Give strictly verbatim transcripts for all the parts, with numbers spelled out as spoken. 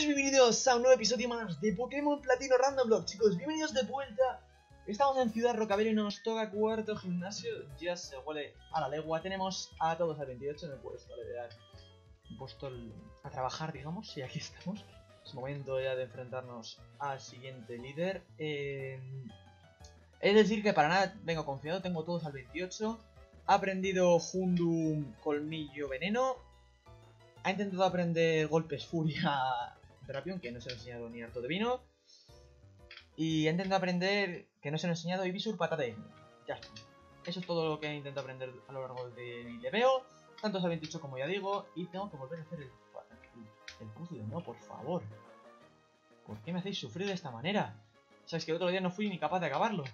Muchos bienvenidos a un nuevo episodio más de Pokémon Platino Random Block, chicos. Bienvenidos de vuelta. Estamos en Ciudad Rocabelo y nos toca cuarto gimnasio. Ya se huele a la legua. Tenemos a todos al veintiocho en el puesto, vale, ya he puesto el... a trabajar, digamos, y aquí estamos. Es momento ya de enfrentarnos al siguiente líder. Eh... Es decir que para nada vengo confiado, tengo todos al veintiocho. Ha aprendido Hundum Colmillo Veneno. Ha intentado aprender Golpes Furia Drapion, que no se lo he enseñado ni harto de vino. Y ha intentado aprender, que no se lo he enseñado, Ivysaur Patate. Ya está. Eso es todo lo que he intentado aprender a lo largo del leveo. Tanto es al veintiocho como ya digo. Y tengo que volver a hacer el, el, el puzzle, ¿no? Por favor. ¿Por qué me hacéis sufrir de esta manera? Sabes que el otro día no fui ni capaz de acabarlo.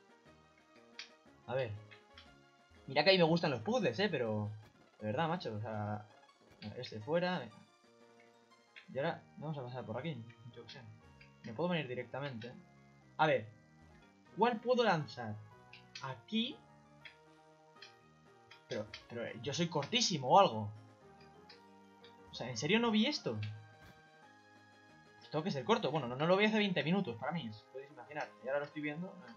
A ver. Mira que a mí me gustan los puzzles, eh, pero... De verdad, macho, o sea... Este fuera... Venga. Y ahora vamos a pasar por aquí. Yo qué sé. Me puedo venir directamente. A ver. ¿Cuál puedo lanzar? Aquí. Pero, pero yo soy cortísimo o algo. O sea, ¿en serio no vi esto? Pues tengo que ser corto. Bueno, no, no lo vi hace veinte minutos para mí. Os podéis imaginar. Y ahora lo estoy viendo. No.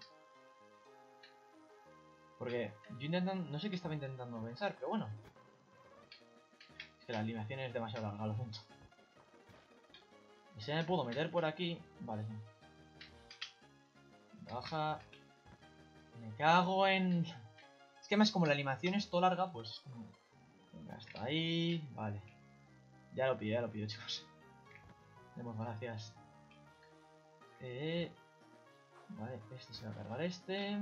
Porque yo intentando... No sé qué estaba intentando pensar, pero bueno. Es que la animación es demasiado larga, lo siento. Y si me puedo meter por aquí... Vale, sí. Baja... Me cago en... Es que además como la animación es toda larga, pues... Venga, hasta ahí... Vale. Ya lo pillo, ya lo pillo, chicos. Demos gracias. Eh... Vale, este se va a cargar este...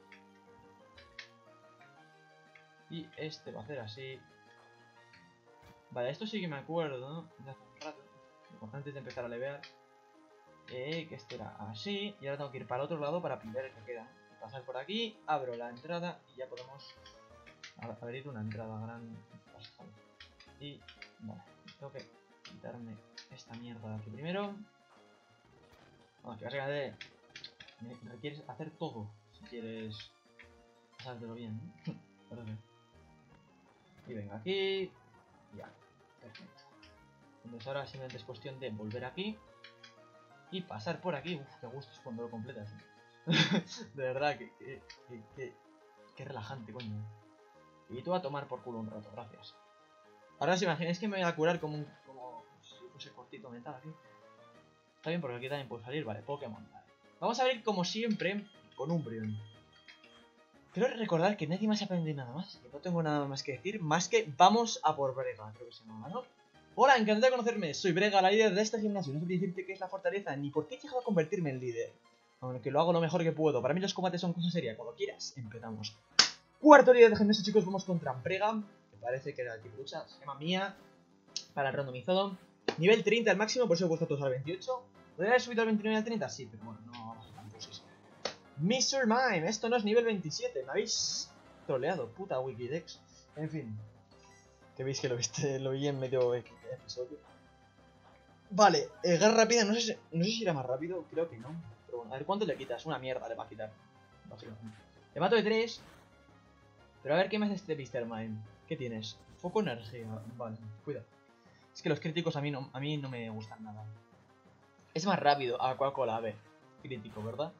Y este va a hacer así. Vale, esto sí que me acuerdo, ¿no? De hace un rato. Antes de empezar a levear. Eh, que este era así. Y ahora tengo que ir para el otro lado para pillar el que queda. Y pasar por aquí, abro la entrada y ya podemos abrir una entrada grande. Y, vale, tengo que quitarme esta mierda de aquí primero. Vamos, que básicamente me requieres hacer todo si quieres pasártelo bien, ¿no? Perdón. Y venga aquí. Ya, perfecto. Entonces ahora simplemente es cuestión de volver aquí y pasar por aquí. Uf, qué gusto es cuando lo completas. De verdad, que, que, que, que, que relajante, coño. Y tú a tomar por culo un rato, gracias. Ahora os imagináis que me voy a curar como un... como si fuese cortito mental aquí. Está bien porque aquí también puedo salir, vale, Pokémon, vale. Vamos a ver como siempre con Umbreon. Quiero recordar que nadie más aprende nada más, que no tengo nada más que decir, más que vamos a por Brega, creo que se llama, ¿no? Hola, encantado de conocerme, soy Brega, la líder de este gimnasio. No sé decirte qué es la fortaleza, ni por qué he llegado a convertirme en líder. Aunque lo hago lo mejor que puedo, para mí los combates son cosa seria, cuando quieras, empezamos. Cuarto líder de gimnasio, chicos, vamos contra Brega, me parece que era el tipo lucha, se llama Mía, para el randomizado. Nivel treinta al máximo, por eso he puesto todos al veintiocho. ¿Podría haber subido al veintinueve y al treinta? Sí, pero bueno, no vamos a tanto, sí, sí. mister Mime, esto no es nivel veintisiete, me habéis troleado, puta Wikidex. En fin, que veis que lo viste, lo vi en medio episodio. Vale, eh, garra rápida, no sé, si, no sé si irá más rápido, creo que no. Pero bueno, a ver cuánto le quitas, una mierda le va a quitar. Básicamente. Le mato de tres. Pero a ver qué me hace este mister Mime. ¿Qué tienes? Foco energía, vale, cuidado. Es que los críticos a mí no, a mí no me gustan nada. Es más rápido, a cual cola, a ver. Crítico, ¿verdad?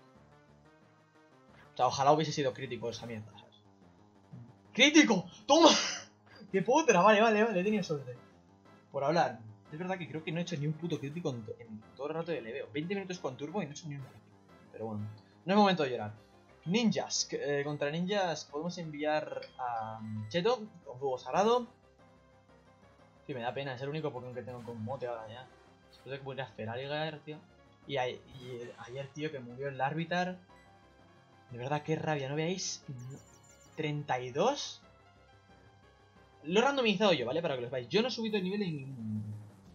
O sea, ojalá hubiese sido crítico esa mierda, ¿sabes? ¡Crítico! ¡Toma! ¡Qué putra! Vale, vale, vale, tenía suerte. Por hablar. Es verdad que creo que no he hecho ni un puto crítico en, en todo el rato de leveo. veinte minutos con turbo y no he hecho ni un crítico. Pero bueno, no es momento de llorar. Ninjas. Eh, contra ninjas podemos enviar a Cheto con fuego sagrado. Sí, me da pena, es el único Pokémon que tengo con mote ahora ya. Después de que muriera Feraligatr, tío. Y, a, y ayer, tío, que murió el Larvitar. De verdad, qué rabia, ¿no veáis? ¿treinta y dos? Lo he randomizado yo, ¿vale? Para que lo veáis. Yo no he subido el nivel en ningún...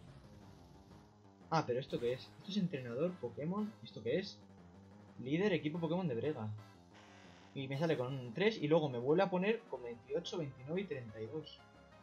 Ah, pero ¿esto qué es? Esto es entrenador Pokémon. ¿Esto qué es? Líder equipo Pokémon de Brega. Y me sale con un tres y luego me vuelve a poner con veintiocho, veintinueve y treinta y dos.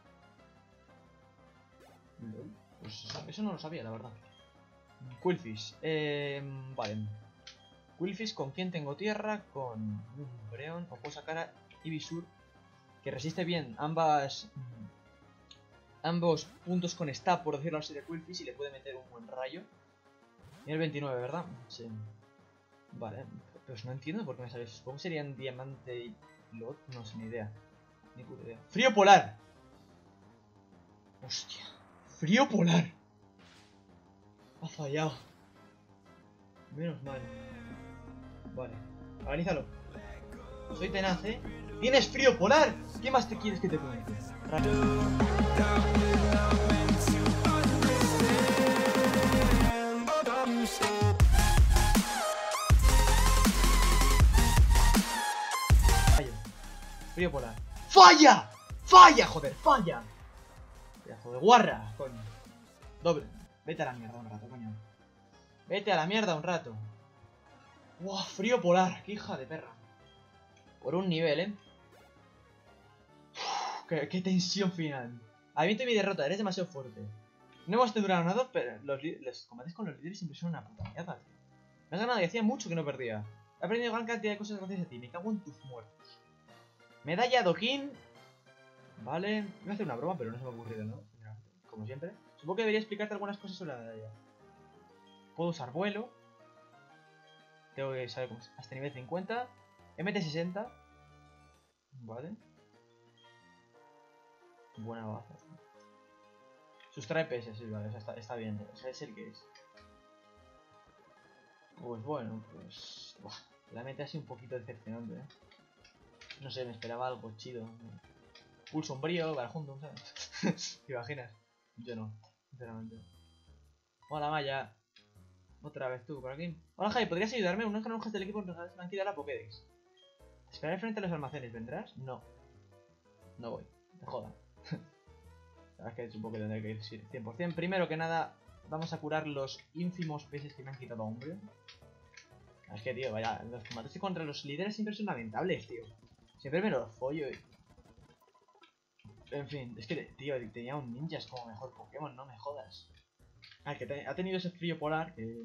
Pues eso, eso no lo sabía, la verdad. Qwilfish. Eh, vale. Qwilfish, ¿con quién tengo tierra? Con Umbreon. O puedo sacar a Ivysaur, que resiste bien ambas ambos puntos con stab, por decirlo así, de Quillfish y le puede meter un buen rayo. Nivel veintinueve, ¿verdad? Sí. Vale, pues no entiendo por qué me sale eso. ¿Cómo serían diamante y lot? No sé, ni idea. Ni puta idea. ¡Frío polar! ¡Hostia! ¡Frío polar! Ha fallado. Menos mal. Vale, organízalo. Soy tenaz, ¿eh? ¡Tienes frío polar! ¿Qué más te quieres que te cuente? Fallo. Frío polar. ¡Falla! ¡Falla, joder! ¡Falla! Pedazo de guarra, coño. Doble. Vete a la mierda un rato, coño. Vete a la mierda un rato. ¡Wow! Frío polar. ¡Qué hija de perra! Por un nivel, ¿eh? Uf, qué, qué tensión final. Aviento mi derrota. Eres demasiado fuerte. No hemos durado nada, pero los, los combates con los líderes siempre son una puta mierda. Me has ganado y hacía mucho que no perdía. He aprendido gran cantidad de cosas gracias a ti. Me cago en tus muertos. Medalla Dokin. Vale. Voy a hacer una broma, pero no se me ha ocurrido, ¿no? Como siempre. Supongo que debería explicarte algunas cosas sobre la medalla. Puedo usar vuelo. Tengo que saber cómo es. Hasta nivel cincuenta. M T sesenta. Vale. Buena baza. Sustrae P S, sí, vale. O sea, está, está bien. O sea, es el que es. Pues bueno, pues... Buah, la meta ha sido un poquito decepcionante, ¿eh? No sé, me esperaba algo chido. Full sombrío, Barajundum, ¿sabes? ¿Te imaginas? Yo no, sinceramente. Hola, Maya. Otra vez tú, por aquí. Hola, Jai, ¿podrías ayudarme? Unos granujas del equipo nos han quitado la Pokédex. Esperaré frente a los almacenes, ¿vendrás? No. No voy, te joda. La verdad es que supongo que tendré que ir cien por cien. Primero que nada, vamos a curar los ínfimos peces que me han quitado a Umbreon. Es que, tío, vaya, los combates contra los líderes siempre son lamentables, tío. Siempre me los follo y... En fin, es que, tío, tenía un ninja como mejor Pokémon, no me jodas. Ah, que te, ha tenido ese frío polar que...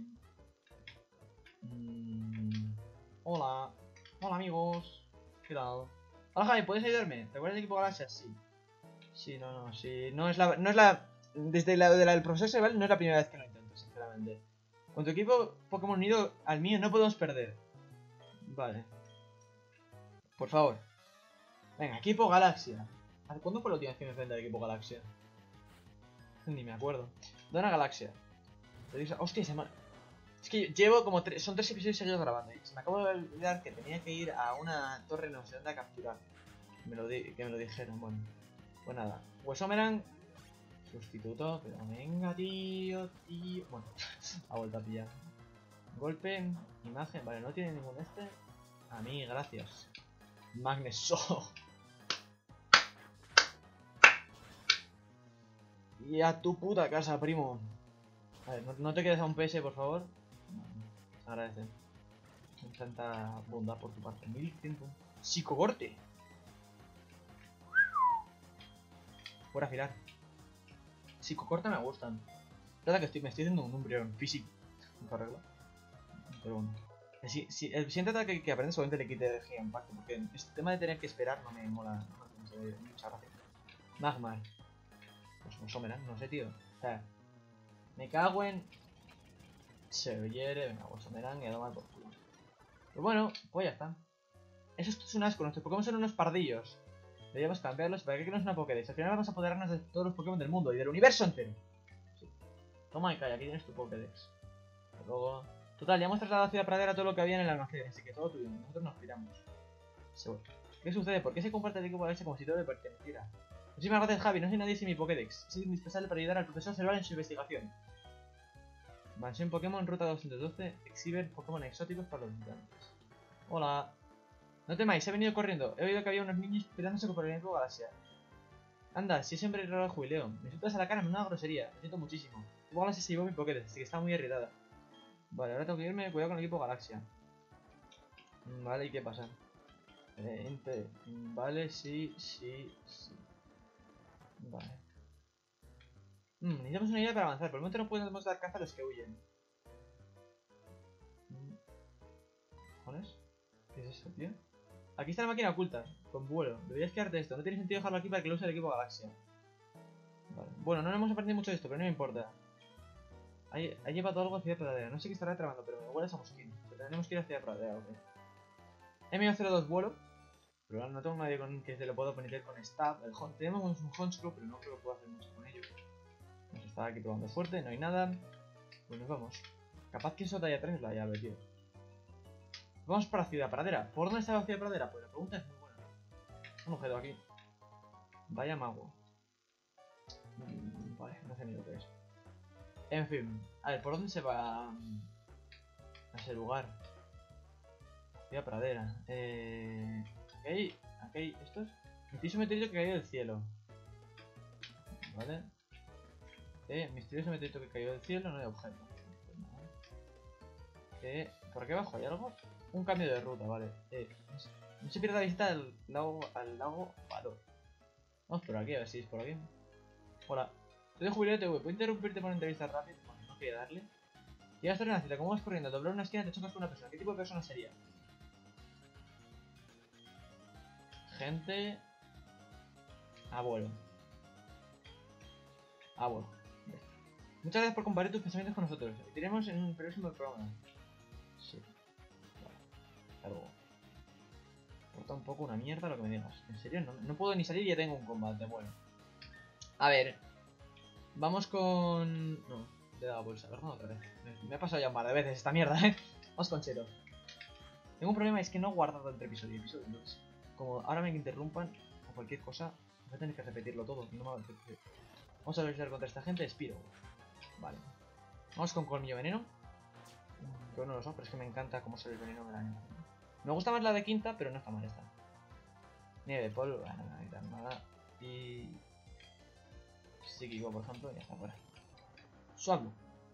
Mm... Hola. Hola, amigos. ¿Qué tal? Hola, Javi, ¿puedes ayudarme? ¿Te acuerdas del equipo Galaxia? Sí. Sí, no, no, sí. No es la... No es la... Desde la de la del profesor Sebal no es la primera vez que lo intento, sinceramente. Con tu equipo Pokémon unido al mío no podemos perder. Vale. Por favor. Venga, equipo Galaxia. ¿Hace cuándo fue la última vez que me enfrenté al equipo Galaxia? Ni me acuerdo. Dona Galaxia. Hostia, se me... Es que llevo como tres... Son tres episodios seguidos grabando. Y se me acabo de olvidar que tenía que ir a una torre no sé dónde a capturar. Me lo di... Que me lo dijeron, bueno. Pues nada. Huesomeran. Sustituto. Pero venga, tío, tío. Bueno, ha vuelto a pillar. Golpe. Imagen. Vale, no tiene ningún este. A mí, gracias. Magneso. Y a tu puta casa, primo. A ver, no, no te quedes a un P S, por favor. Se agradece. Tanta bondad por tu parte. mil cien. Psicocorte. Por afilar. Psicocorte me gustan. Es verdad que estoy, me estoy haciendo un Umbreon físico. ¿No arreglo? Pero bueno. Si, si, el siguiente ataque que aprendes solamente le quite energía en parte. Porque este tema de tener que esperar no me mola. No me hace mucha gracia. Magmar. Pues no someran, no sé, tío. O sea, me cago en... Se hiere, venga, pues someran y a tomar por culo. Pero bueno, pues ya está. Eso es un asco, nuestros Pokémon son unos pardillos. Deberíamos cambiarlos para que no es una Pokédex. Al final vamos a apoderarnos de todos los Pokémon del mundo y del universo entero. Sí. Toma y calla, aquí tienes tu Pokédex. Hasta luego. Total, ya hemos trasladado a Ciudad Pradera todo lo que había en el almacén, así que todo tuyo. Nosotros nos piramos. Seguro. ¿Qué sucede? ¿Por qué se comparte el equipo a ese como si todo le perteneciera? Muchísimas gracias, Javi. No soy nadie sin mi Pokédex. Es indispensable para ayudar al profesor Serval en su investigación. Mansión Pokémon, ruta doscientos doce. Exhiben Pokémon exóticos para los visitantes. Hola. No temáis, he venido corriendo. He oído que había unos niños peleándose por el equipo Galaxia. Anda, si es siempre raro el jubileo. Me insultas a la cara en una grosería. Lo siento muchísimo. El equipo Galaxia se llevó mi Pokédex, así que está muy irritada. Vale, ahora tengo que irme. Cuidado con el equipo Galaxia. Vale, ¿y qué pasa? Eh, ente... Vale, sí, sí, sí. Vale. Mm, necesitamos una idea para avanzar. Por el momento no podemos dar caza a los que huyen. Mm. ¿Cojones? ¿Qué es eso, tío? Aquí está la máquina oculta, con vuelo. Deberías quedarte esto. No tiene sentido dejarlo aquí para que lo use el equipo Galaxia. Vale. Bueno, no hemos aprendido mucho de esto, pero no me importa. Ha llevado algo hacia Pradera. No sé qué estará tramando, pero me huele a mosquín. Tenemos que ir hacia Pradera, ok. M cero dos vuelo. Pero no tengo nadie con que se lo pueda poner con Stab. El Hunt. Tenemos un Honchclaw, pero no creo que pueda hacer mucho con ello. Vamos a estar aquí probando suerte, no hay nada. Pues nos vamos. Capaz que eso talla tres es la llave, tío. Vamos para Ciudad Pradera. ¿Por dónde está la Ciudad Pradera? Pues la pregunta es muy buena. Un objeto aquí. Vaya mago. Mm, vale, no sé ni lo que es. En fin, a ver, ¿por dónde se va a ese lugar? Ciudad Pradera. Eh... Aquí hay... Aquí hay... ¿Estos? Misterioso meteorito que cayó del cielo. Vale. Eh, misterioso meteorito que cayó del cielo, no hay objeto. Eh, ¿por aquí abajo hay algo? Un cambio de ruta, vale. Eh, no se pierda la visita al lago, al lago Vado. Vamos por aquí, a ver si es por aquí. Hola. Soy de Jubileo T V. ¿Puedo interrumpirte por una entrevista rápida? Bueno, no quería darle. Llegas a una cita, como vas corriendo a doblar una esquina te chocas con una persona. ¿Qué tipo de persona sería? Gente... Abuelo. Abuelo. Muchas gracias por compartir tus pensamientos con nosotros. Te iremos en un próximo programa. Sí. Vale. Hasta luego. Importa un poco una mierda lo que me digas. En serio, no, no puedo ni salir y ya tengo un combate. Bueno. A ver. Vamos con... No, le he dado bolsa, ¿verdad? Otra vez. Me ha pasado ya un par de veces esta mierda, ¿eh? Vamos con Chero. Tengo un problema, es que no he guardado entre episodio y episodio. Entonces, como ahora me interrumpan o cualquier cosa, voy a tener que repetirlo todo. No me va a repetir. Vamos a luchar contra esta gente. Spiro. Vale. Vamos con Colmillo Veneno. Yo no lo sé, pero es que me encanta cómo sale el veneno del año. Me gusta más la de quinta, pero no está mal esta. Nieve, polvo, bueno, no necesitan nada. Y... Psíquico, por ejemplo, ya está fuera. Swablu.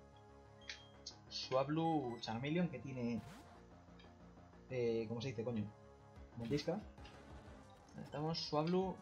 Swablu Charmeleon que tiene... Eh, ¿Cómo se dice, coño? Ventisca. Ahí estamos, Swablu.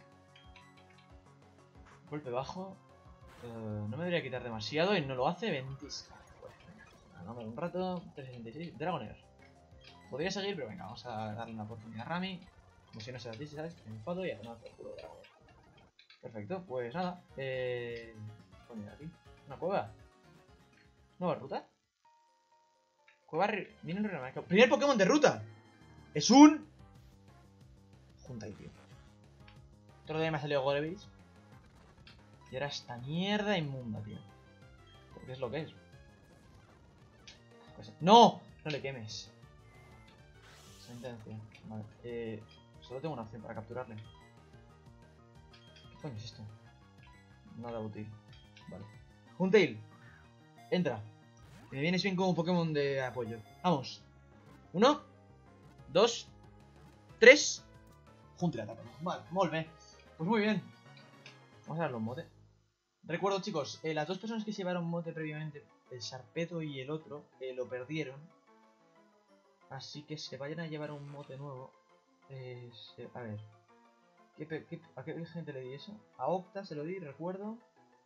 Golpe bajo. Uh, no me debería quitar demasiado y no lo hace. Ventisca. Pues venga, vamos un rato. trescientos sesenta y seis. Dragonair. Podría seguir, pero venga, vamos a darle una oportunidad a Rami. Como si no se las dice, ¿sabes? Me enfado y a tomar por culo de Dragonair. Perfecto, pues nada. Eh... Coño, aquí. Una cueva. ¿Nueva ruta? Cueva... Viene un remarcado. ¡Primer Pokémon de ruta! ¡Es un... Junta ahí, tío. Otro día me ha salido Golebees. Y ahora esta mierda inmunda, tío. Porque es lo que es. Pues... ¡No! No le quemes. Sentencia. Vale. Eh... Solo tengo una opción para capturarle. ¿Qué coño es esto? Nada útil. Vale. Huntail. Entra. Me vienes bien como Pokémon de apoyo. Vamos. Uno. Dos. Tres. Huntail ataca. Vale, muy bien. Pues muy bien. Vamos a darle un mote. Recuerdo, chicos, eh, las dos personas que se llevaron mote previamente, el Sarpedo y el otro, eh, lo perdieron. Así que se vayan a llevar un mote nuevo. Eh, se, a ver. ¿Qué, qué, ¿A qué gente le di eso? A Octa se lo di, recuerdo.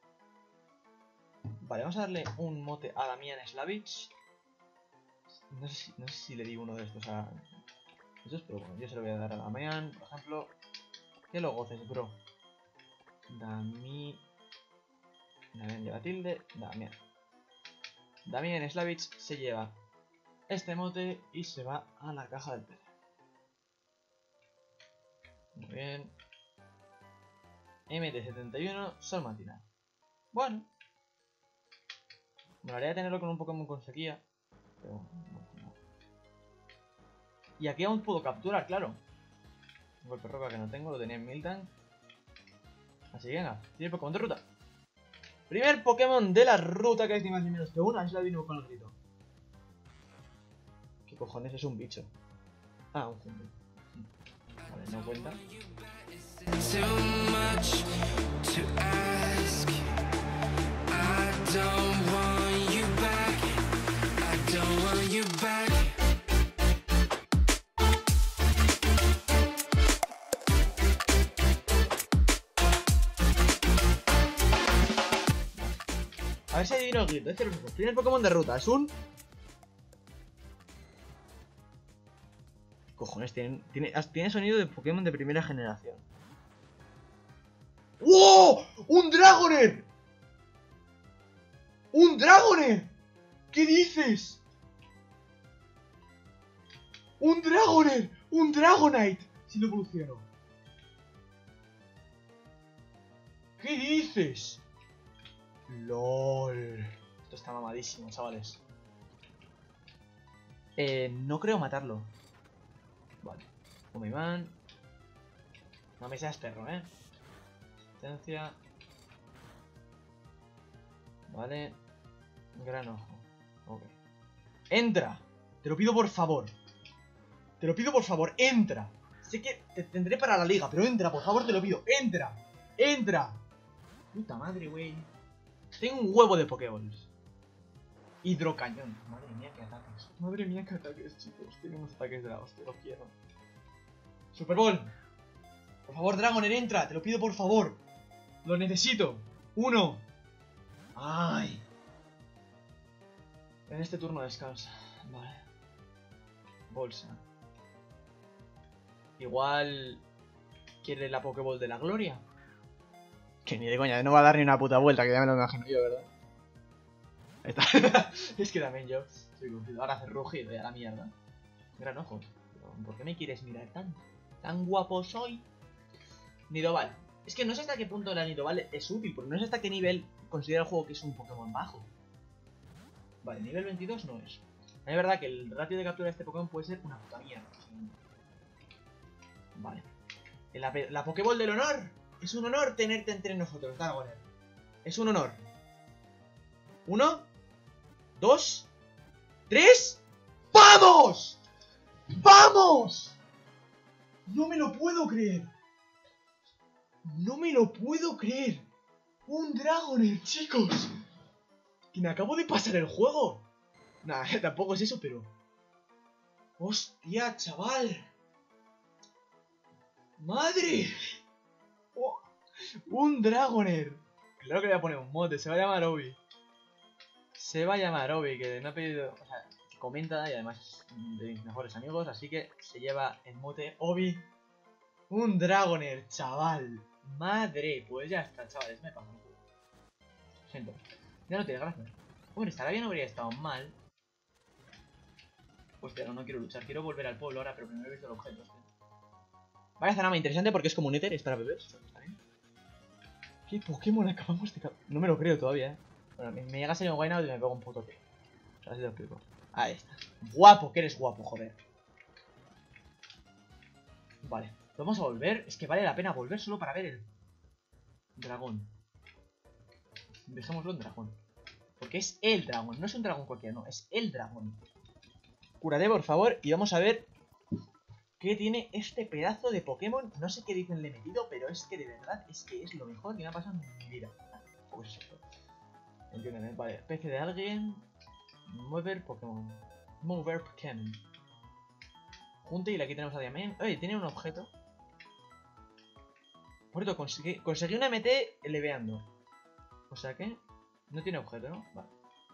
Vale, vamos a darle un mote a Damian Slavich. No sé si, no sé si le di uno de estos a estos, pero bueno, yo se lo voy a dar a Damian, por ejemplo. Que lo goces, bro. Dami... Damian lleva tilde. Damian. Damian Slavich se lleva este mote y se va a la caja del P C. Muy bien. M T setenta y uno, Sol Matinal. Bueno. Me gustaría tenerlo con un Pokémon con sequía. Pero no, no. Y aquí aún puedo capturar, claro. Un golpe roca que no tengo, lo tenía en Miltank. Así que venga, primer Pokémon de ruta. Primer Pokémon de la ruta, que es ni más ni menos que una, es la vino con el grito. ¿Qué cojones? Es un bicho. Ah, un Humble. Vale, no cuenta. A ver si adivino el grito. Este es el primer Pokémon de ruta. Es un... Cojones, tiene, tiene, tiene sonido de Pokémon de primera generación. ¡Wow! ¡Un Dragonair! ¡Un Dragonair! ¿Qué dices? ¡Un Dragonair! ¡Un Dragonite! Si lo evoluciono. ¿Qué dices? LOL. Esto está mamadísimo, chavales. Eh, no creo matarlo. Vale. Omiman. No me seas perro, eh. Potencia. Vale. Gran ojo. Ok. ¡Entra! Te lo pido por favor. Te lo pido por favor, entra. Sé que te tendré para la liga, pero entra, por favor, te lo pido. ¡Entra! ¡Entra! Puta madre, güey. Tengo un huevo de Pokéballs. Hidrocañón. Madre mía, qué ataques. Madre mía, qué ataques, chicos. Tengo unos ataques de la hostia, los quiero. Super Bowl. Por favor, Dragonair, entra. Te lo pido por favor. Lo necesito. Uno. Ay. En este turno descansa. Vale. Bolsa. Igual quiere la Pokéball de la gloria. Que ni de coña, no va a dar ni una puta vuelta, que ya me lo imagino yo, ¿verdad? Ahí está. Es que también yo soy confiado. Ahora hace rugido y a la mierda. Gran ojo. ¿Por qué me quieres mirar tanto? ¿Tan guapo soy? Nidoval. Es que no sé hasta qué punto la Nidoval es útil, porque no sé hasta qué nivel considera el juego que es un Pokémon bajo. Vale, nivel veintidós no es. Es verdad que el ratio de captura de este Pokémon puede ser una puta mierda. Vale. La, la Pokéball del honor. Es un honor tenerte entre nosotros, Dragonair. Es un honor. Uno. Dos. Tres. ¡Vamos! ¡Vamos! No me lo puedo creer. No me lo puedo creer. Un Dragonair, chicos. Que me acabo de pasar el juego. Nah, tampoco es eso, pero... ¡Hostia, chaval! ¡Madre! Oh, ¡un Dragonair! Claro que le voy a poner un mote, se va a llamar Obi. Se va a llamar Obi, que me ha pedido... O sea, comenta y además es de mis mejores amigos, así que se lleva el mote Obi. ¡Un Dragonair, chaval! ¡Madre! Pues ya está, chavales, me pasa un poco. Siento. Ya no tiene gracia. Hombre, estará bien, no habría estado mal. Pues pero no quiero luchar, quiero volver al pueblo ahora, pero primero he visto el objeto. Hostia. Vaya Zanama interesante porque es como un éter, es para bebés. Está bien. ¿Qué Pokémon acabamos de capturar? No me lo creo todavía, eh. Bueno, me, me llega a salir un Wynaut y me pego un puto tiro. O sea, así te lo explico. Ahí está. Guapo, que eres guapo, joder. Vale, vamos a volver. Es que vale la pena volver solo para ver el dragón. Dejémoslo en dragón. Porque es el dragón, no es un dragón cualquiera, no, es el dragón. Cúrate, por favor, y vamos a ver qué tiene este pedazo de Pokémon. No sé qué dicen le he metido, pero es que de verdad es que es lo mejor que me ha pasado en mi vida. Pues eso. Entienden, vale, especie de alguien. Mover Pokémon. Mover Pokémon. Junte y aquí tenemos a Diamond. Oye, tiene un objeto. Por cierto, conseguí, conseguí una M T leveando. O sea que no tiene objeto, ¿no? Vale.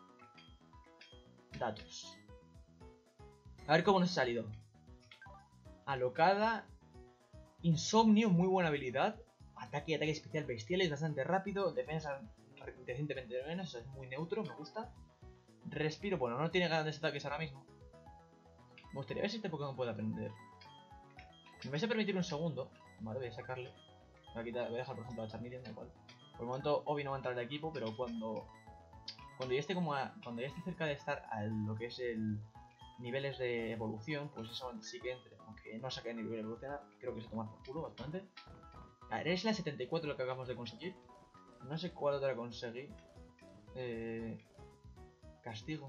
Datos. A ver cómo nos ha salido. Alocada. Insomnio, muy buena habilidad. Ataque y ataque especial bestial, es bastante rápido. Defensa decentemente menos, eso es muy neutro, me gusta. Respiro, bueno, no tiene grandes ataques ahora mismo. Me gustaría ver si este Pokémon puede aprender. Me vais a permitir un segundo. Vale, voy a sacarle. Voy a, quitar, voy a dejar, por ejemplo, a Charmeleon, da igual. Por el momento, Obi no va a entrar al equipo, pero cuando... Cuando ya esté como a, cuando ya esté cerca de estar a lo que es el... niveles de evolución, pues eso sí que entre. Aunque no saque nivel de evolución, creo que se toma por culo bastante. A ver, es la setenta y cuatro lo que acabamos de conseguir. No sé cuál otra conseguí. Eh... Castigo.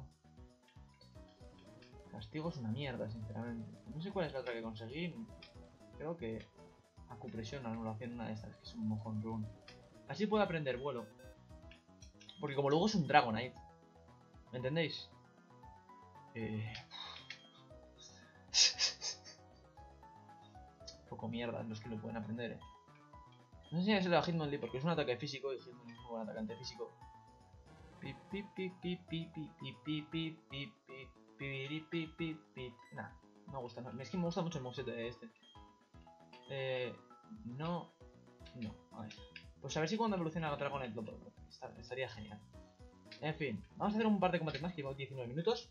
Castigo es una mierda, sinceramente. No sé cuál es la otra que conseguí. Creo que acupresión o anulación, una de estas, que es un mojón run. Así puedo aprender vuelo. Porque como luego es un Dragonite. ¿Me entendéis? Eh... Poco mierda los que lo pueden aprender, eh. No sé si es el Hitmonlee porque es un ataque físico y Hitmonlee es un buen atacante físico. Pip pip pip pip pip pip pip pip pip pip pip pip pip. Nah, no me gusta, no. Es que me gusta mucho el moveset de este. Eh... No... No, a ver. Pues a ver si cuando evoluciona la Dragonite lo puedo. Estaría genial. En fin, vamos a hacer un par de combates más, que llevo diecinueve minutos.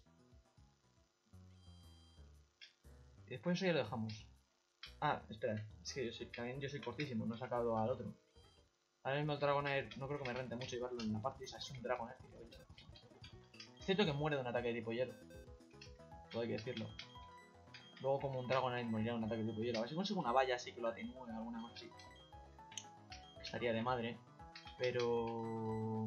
Y después eso ya lo dejamos. Ah, espera, es que yo soy, también yo soy cortísimo, no he sacado al otro. Ahora mismo el Dragonair no creo que me rente mucho llevarlo en la parte, o sea, es un Dragonair. Es cierto que muere de un ataque de tipo hielo. Todo hay que decirlo. Luego como un Dragonite moriría de un ataque de tipo hielo. A ver si consigo una valla así que lo atenúe, alguna cosa así. Estaría de madre. Pero...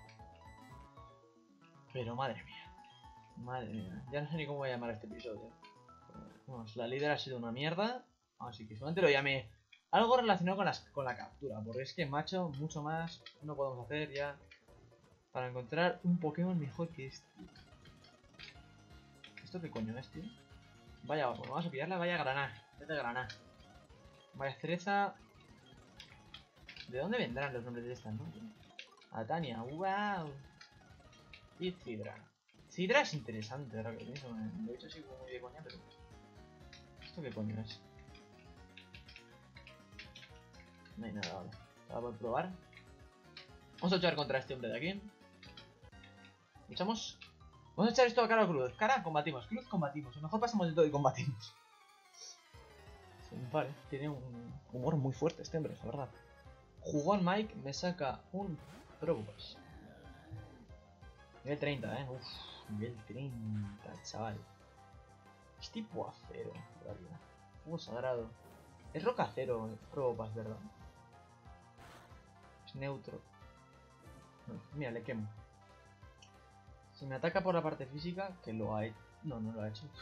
Pero madre mía. Madre mía. Ya no sé ni cómo voy a llamar a este episodio. Vamos, la líder ha sido una mierda. Así que solamente lo llamé algo relacionado con, las, con la captura. Porque es que, macho, mucho más no podemos hacer ya para encontrar un Pokémon mejor que este. ¿Esto qué coño es, tío? Vaya, pues vamos a pillarla. Vaya granada. Vaya granada. Vaya cereza. ¿De dónde vendrán los nombres de estas, no? Atania, wow. Y Cidra. Cidra es interesante, ahora que lo pienso. Lo he dicho así como muy de coña, pero... ¿Esto qué coño es? No hay nada, vale. Vamos a probar. Vamos a luchar contra este hombre de aquí. Luchamos. Vamos a echar esto a cara o cruz. Cara, combatimos. Cruz, combatimos. A lo mejor pasamos de todo y combatimos. Vale, tiene un humor muy fuerte este hombre, la verdad. Jugón Mike me saca un Probopass. Nivel treinta, eh. Uff, nivel treinta, chaval. Es tipo acero, en realidad. Fuego sagrado. Es roca acero, Probopass, ¿verdad? Es neutro. No, mira, le quemo. Si me ataca por la parte física, que lo ha hecho. No, no lo ha hecho.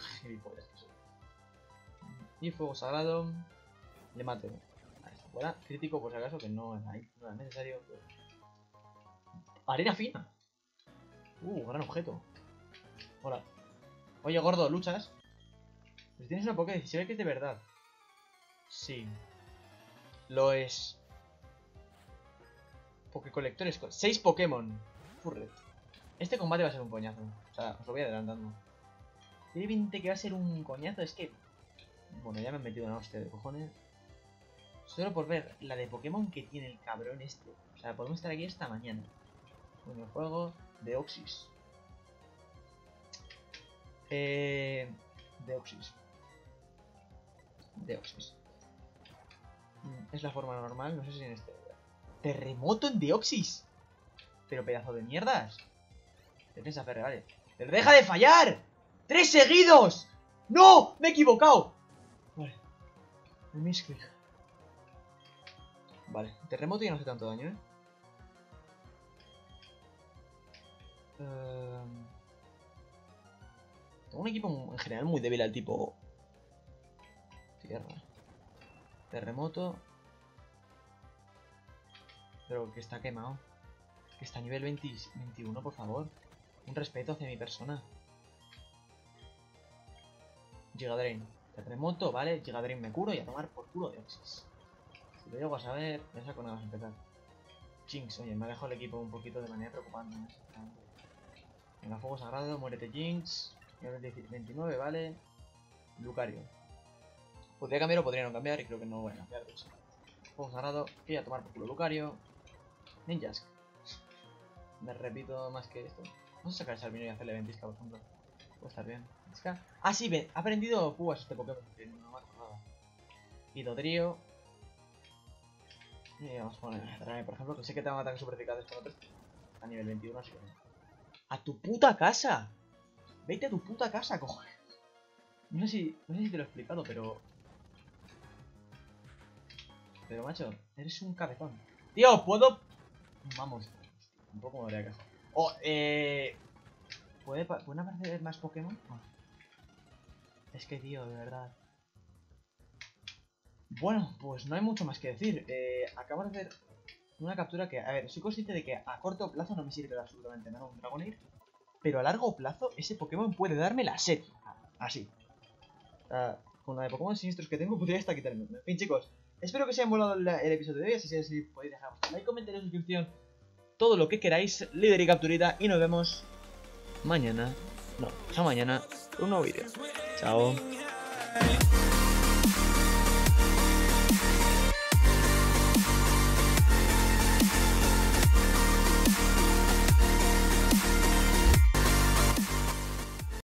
Y fuego sagrado. Le mato. Ahí está fuera. Crítico por si acaso, que no es ahí. No es necesario. Pero... Arena fina. Uh, gran objeto. Hola. Oye, gordo, ¿luchas? Pues tienes una Pokédex y se ve que es de verdad. Sí. Lo es. Pokécolectores. seis Pokémon. Furret. Este combate va a ser un coñazo. O sea, os lo voy adelantando. Tiene pinta que va a ser un coñazo. Es que... Bueno, ya me he metido una hostia de cojones. Solo por ver la de Pokémon que tiene el cabrón este. O sea, podemos estar aquí esta mañana. Con el juego de Oxys. Eh... Deoxys. Deoxys. Es la forma normal, no sé si en este... ¡Terremoto en Deoxys! Pero pedazo de mierdas. Defensa férrea, vale. ¡Pero deja de fallar! ¡Tres seguidos! ¡No! ¡Me he equivocado! Vale. El misclick. Vale. Terremoto ya no hace tanto daño, ¿eh? Uh... Tengo un equipo en general muy débil al tipo... Tierra. Terremoto. Pero que está quemado. Que está a nivel veinte, veintiuno, por favor. Un respeto hacia mi persona. Giga Drain. Terremoto, vale. Giga Drain me curo y a tomar por culo de Oxys. Si lo llego a saber, me saco nada más empezar. Jinx, oye, me ha dejado el equipo un poquito de manera preocupante. Venga, fuego sagrado, muérete Jinx. Nivel veintinueve, vale. Lucario. Podría cambiar o podría no cambiar y creo que no voy a cambiar. De hecho. Fuego sagrado y a tomar por culo Lucario. Ninjask. Me repito más que esto. Vamos a sacar el Salvino y hacerle ventisca, por ejemplo. Puede estar bien. ¿Ventisca? Ah, sí, ven. Ha aprendido púas este Pokémon. Que no me acordaba. Y Dodrio. Y vamos a poner Drame, por ejemplo, que sé que te van ataques super eficaces con otros. A nivel veintiuno, así que... ¡A tu puta casa! ¡Vete a tu puta casa, cojones! No sé si, no sé si te lo he explicado, pero... Pero, macho, eres un cabezón. Tío, puedo... Vamos. Un poco me daría caso. Oh, eh... ¿Puede, ¿Pueden aparecer más Pokémon? Oh. Es que, tío, de verdad... Bueno, pues no hay mucho más que decir. Eh, acabo de hacer una captura que... A ver, soy consciente de que a corto plazo no me sirve absolutamente nada un Dragonair. Pero a largo plazo ese Pokémon puede darme la sed. Así. O sea, con la de Pokémon siniestros que tengo podría hasta quitarme. En fin, chicos. Espero que os haya molado el, el episodio de hoy. Así que si podéis dejar like, comentario, suscripción. Todo lo que queráis. Líder y capturita. Y nos vemos mañana. No, hasta mañana. Con un nuevo vídeo. Chao.